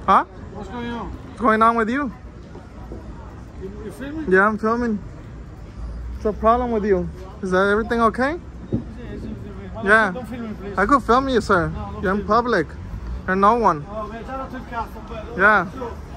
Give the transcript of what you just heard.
Huh? What's going on? What's going on with you? You filming? Yeah, I'm filming. What's the problem with you? Is that everything okay? Yeah. Don't film me, please. I could film you, sir. No, You're in public. You're no one. Oh, man, shout out to the castle, but Yeah.